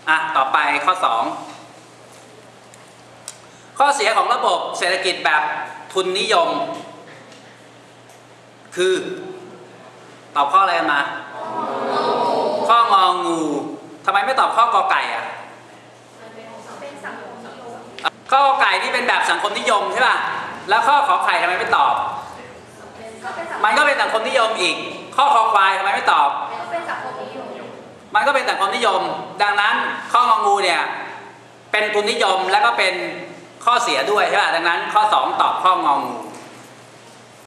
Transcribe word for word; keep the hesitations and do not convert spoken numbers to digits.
อ่ะต่อไปข้อสองข้อเสียของระบบเศรษฐกิจแบบทุนนิยมคือตอบข้ออะไรมาข้ององูทำไมไม่ตอบข้อกอไก่อ่ะข้อกอไก่ที่เป็นแบบสังคมนิยมใช่ป่ะแล้วข้อขอไข่ทำไมไม่ตอบมันก็เป็นสังคมนิยมอีกข้อคอควายทำไมไม่ตอบมันก็เป็นสังคมนิยมดังนั้นข้ององูเนี่ยเป็นทุนนิยมแล้วก็เป็นข้อเสียด้วยใช่ป่ะดังนั้นข้อสองตอบข้ององู